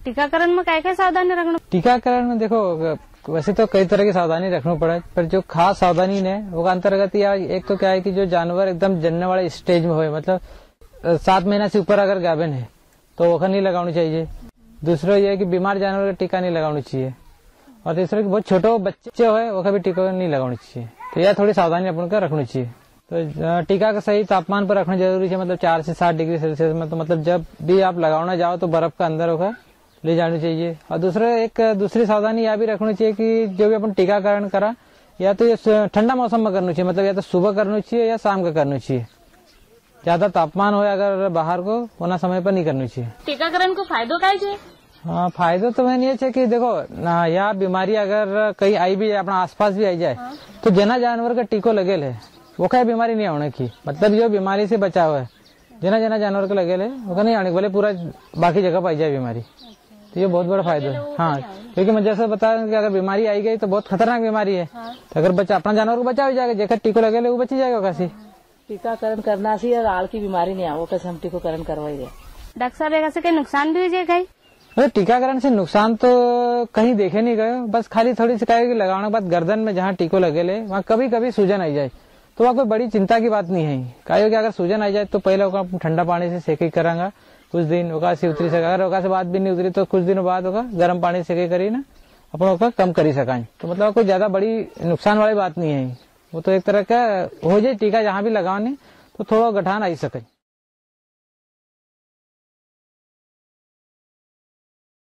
टीकाकरण में क्या क्या सावधानी रखना? टीकाकरण में देखो वैसे तो कई तरह की सावधानी रखनी पड़े, पर जो खास सावधानी है वो अंतर्गत या एक तो क्या है कि जो जानवर एकदम जनने वाले स्टेज में हो, मतलब 7 महीना से ऊपर अगर गाभिन है तो वो नहीं लगानी चाहिए। दूसरा ये है कि बीमार जानवर का टीका नहीं लगाना चाहिए, और तीसरा कि बहुत छोटे बच्चे हो वो भी टीका नहीं लगाना चाहिए। तो यह थोड़ी सावधानी अपन को रखनी चाहिए। तो टीका का सही तापमान पर रखना जरूरी है, मतलब 4 से 7 डिग्री सेल्सियस में। तो मतलब जब भी आप लगाना जाओ तो बर्फ का अंदर होकर ले जानी चाहिए। और दूसरी सावधानी यह भी रखनी चाहिए कि जो भी अपन टीकाकरण करा या तो ये ठंडा मौसम में करना चाहिए, मतलब या तो सुबह करना चाहिए या शाम का करना चाहिए। ज्यादा तापमान हो अगर बाहर को होना समय पर नहीं करनी चाहिए। टीकाकरण को फायदो क्या है? हाँ, फायदा तो मैंने ये है कि देखो ना, यह बीमारी अगर कहीं आई भी अपना आसपास भी आई जाए तो जना जानवर का टीको लगेल है वो क्या बीमारी नहीं आने की, मतलब जो बीमारी से बचाव है जना जानवर का लगेल है वो नहीं आने, बोले पूरा बाकी जगह पाई जाए बीमारी। तो ये बहुत बड़ा फायदा है। हाँ, क्योंकि मैं जैसे बता कि अगर बीमारी आई गई तो बहुत खतरनाक बीमारी है। तो अगर बच्चा अपना जानवर को बचा भी जाएगा, जेकर टीको लगेले वो बची जाएगा। कैसी टीकाकरण करना सी और आड़ की बीमारी नहीं आवो, कैसे हम टीकाकरण करवाई गए। डॉक्टर साहब ऐसे के नुकसान भी हो जाए? टीकाकरण से नुकसान तो कहीं देखे नहीं गए, बस खाली थोड़ी सी कहे लगाने के बाद गर्दन में जहाँ टीको लगेले वहाँ कभी कभी सूजन आई जाए तो वहाँ कोई बड़ी चिंता की बात नहीं है। कहे कि अगर सूजन आ जाए तो पहले ठंडा पानी से सेके करांगा कुछ दिन, से उतरी सका। अगर ओका से बात भी नहीं उतरी तो कुछ दिनों बाद होगा गर्म पानी से सेके करी ना अपन कम करी सका। तो मतलब कोई ज्यादा बड़ी नुकसान वाली बात नहीं है। वो तो एक तरह का हो जाए टीका जहाँ भी लगाने तो थोड़ा गठान आई सके।